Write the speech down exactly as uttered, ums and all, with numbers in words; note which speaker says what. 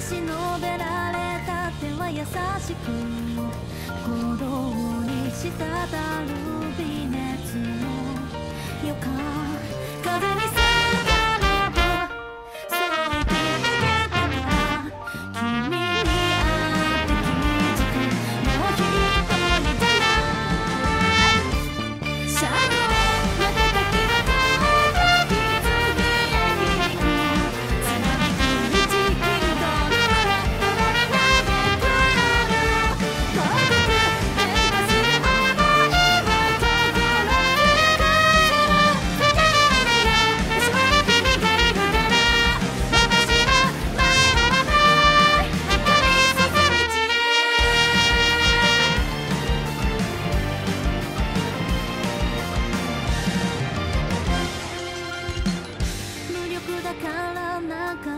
Speaker 1: しのべられた手は優しく鼓動に滴る微熱の予感風に